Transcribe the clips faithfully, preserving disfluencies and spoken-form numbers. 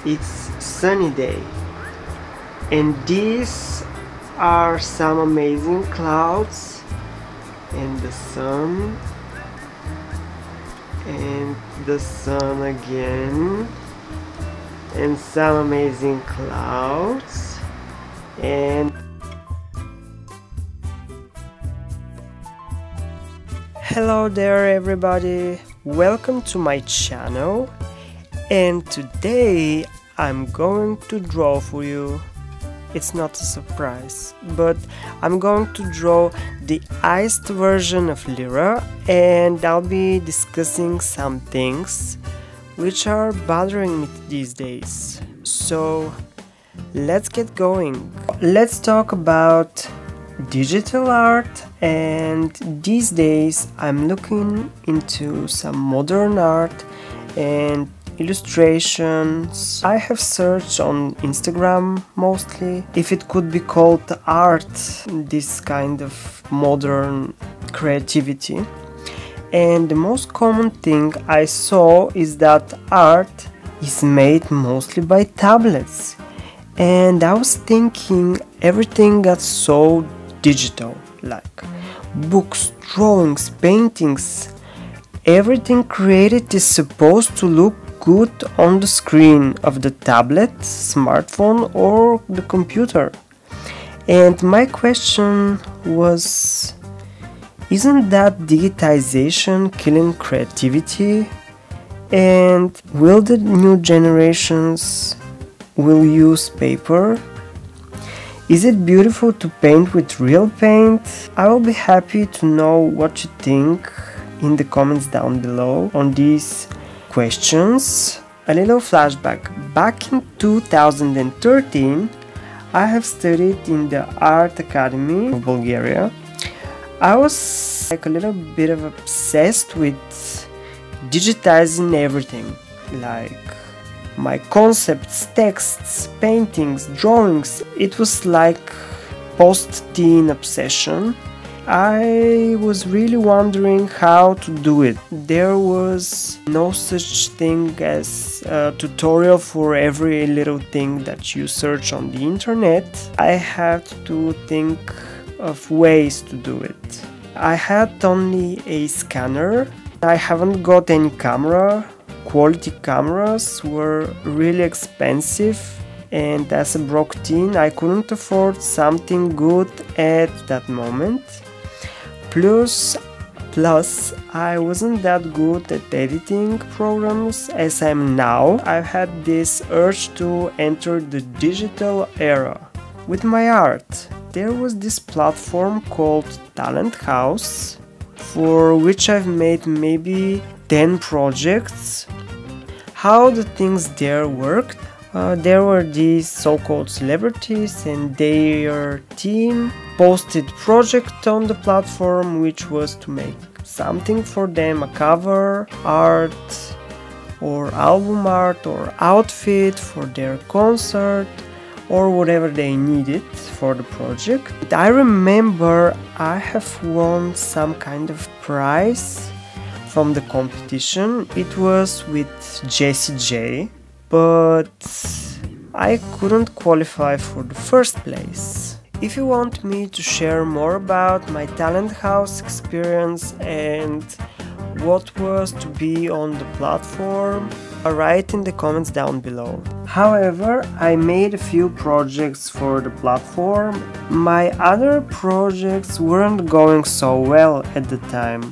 it's sunny day, and these are some amazing clouds and the sun and the sun again and some amazing clouds. And hello there everybody, welcome to my channel, and today I'm going to draw for you. It's not a surprise, but I'm going to draw the iced version of Lyra, and I'll be discussing some things which are bothering me these days. So let's get going. Let's talk about digital art, and these days I'm looking into some modern art and illustrations. I have searched on Instagram mostly if it could be called art, this kind of modern creativity, and the most common thing I saw is that art is made mostly by tablets, and I was thinking everything got so digital, like books, drawings, paintings, everything created is supposed to look good on the screen of the tablet, smartphone or the computer. And my question was, isn't that digitization killing creativity? And will the new generations will use paper? Is it beautiful to paint with real paint? I will be happy to know what you think in the comments down below on these questions. A little flashback. Back in two thousand thirteen, I have studied in the Art Academy of Bulgaria. I was like a little bit of obsessed with digitizing everything, like my concepts, texts, paintings, drawings. It was like post-teen obsession. I was really wondering how to do it. There was no such thing as a tutorial for every little thing that you search on the internet. I had to think of ways to do it. I had only a scanner. I haven't got any camera. Quality cameras were really expensive, and as a broke teen I couldn't afford something good at that moment. Plus, plus, I wasn't that good at editing programs as I am now. I've had this urge to enter the digital era. With my art, there was this platform called Talent House, for which I've made maybe ten projects. How the things there worked? Uh, there were these so-called celebrities, and their team posted project on the platform, which was to make something for them, a cover art or album art or outfit for their concert or whatever they needed for the project. I remember I have won some kind of prize from the competition. It was with Jessie J, but I couldn't qualify for the first place. If you want me to share more about my Talent House experience and what was to be on the platform, write in the comments down below. However, I made a few projects for the platform. My other projects weren't going so well at the time,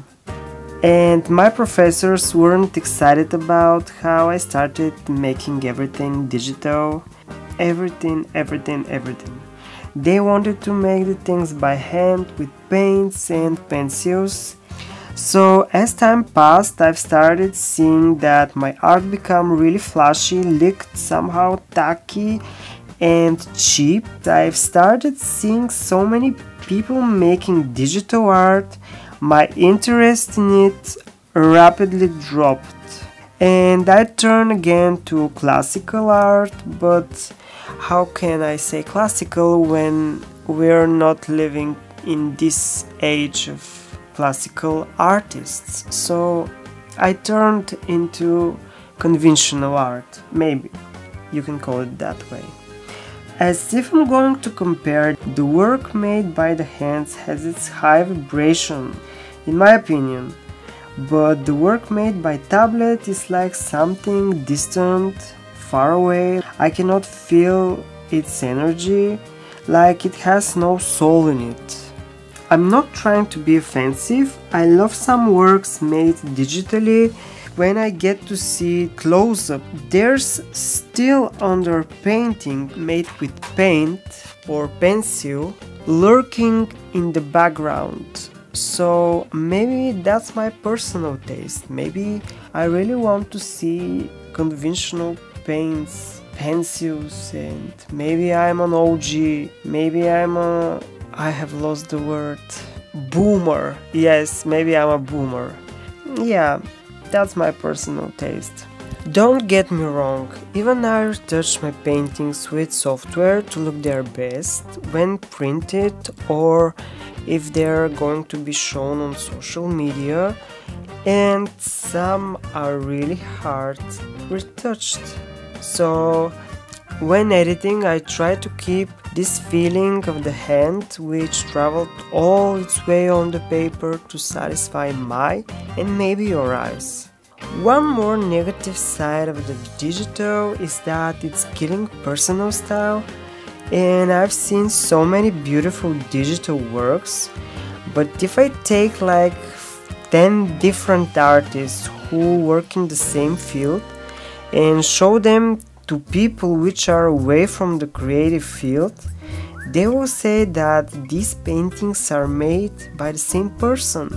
and my professors weren't excited about how I started making everything digital. Everything, everything, everything. They wanted to make the things by hand with paints and pencils. So as time passed, I've started seeing that my art become really flashy, looked somehow tacky and cheap. I've started seeing so many people making digital art. My interest in it rapidly dropped, and I turned again to classical art. But how can I say classical when we're not living in this age of classical artists? So I turned into conventional art, maybe. You can call it that way. As if I'm going to compare, the work made by the hands has its high vibration, in my opinion, but the work made by tablet is like something distant, far away. I cannot feel its energy, like it has no soul in it. I'm not trying to be offensive. I love some works made digitally. When I get to see it close up, there's still under painting made with paint or pencil lurking in the background. So maybe that's my personal taste. Maybe I really want to see conventional paints, pencils, and maybe I'm an O G, maybe I'm a... I have lost the word. Boomer. Yes, maybe I'm a boomer. Yeah. That's my personal taste. Don't get me wrong, even I retouch my paintings with software to look their best when printed or if they're going to be shown on social media, and some are really hard retouched. So when editing, I try to keep this feeling of the hand which traveled all its way on the paper to satisfy my and maybe your eyes. One more negative side of the digital is that it's killing personal style, and I've seen so many beautiful digital works, but if I take like ten different artists who work in the same field and show them to people which are away from the creative field, they will say that these paintings are made by the same person.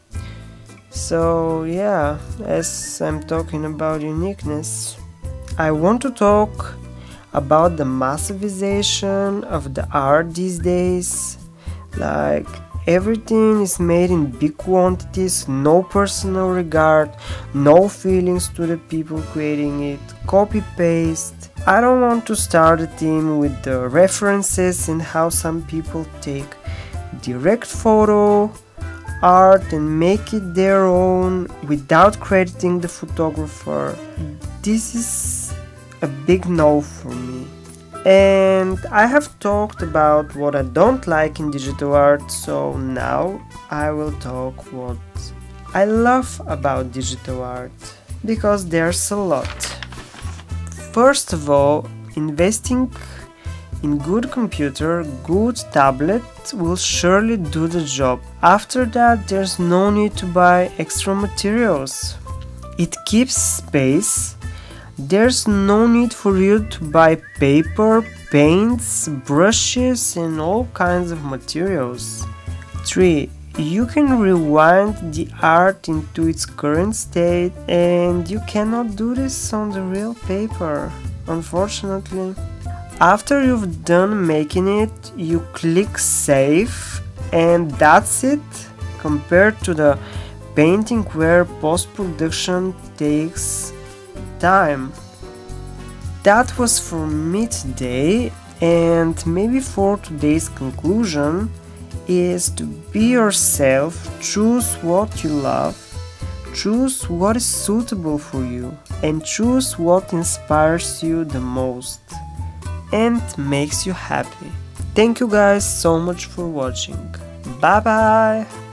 So yeah, as I'm talking about uniqueness, I want to talk about the massivization of the art these days. Like, everything is made in big quantities, no personal regard, no feelings to the people creating it, copy-paste. I don't want to start a theme with the references and how some people take direct photo art and make it their own without crediting the photographer. This is a big no for me. And I have talked about what I don't like in digital art, so now I will talk what I love about digital art, because there's a lot. First of all, investing in good computer, good tablet will surely do the job. After that, there's no need to buy extra materials. It keeps space. There's no need for you to buy paper, paints, brushes and all kinds of materials. three. You can rewind the art into its current state, and you cannot do this on the real paper, unfortunately. After you've done making it, you click save and that's it, compared to the painting where post-production takes time. That was for me today, and maybe for today's conclusion is to be yourself, choose what you love, choose what is suitable for you, and choose what inspires you the most and makes you happy. Thank you guys so much for watching. Bye bye!